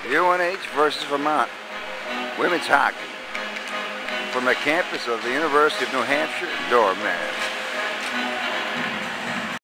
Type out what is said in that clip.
UNH versus Vermont. Women's hockey. From the campus of the University of New Hampshire, Doorman.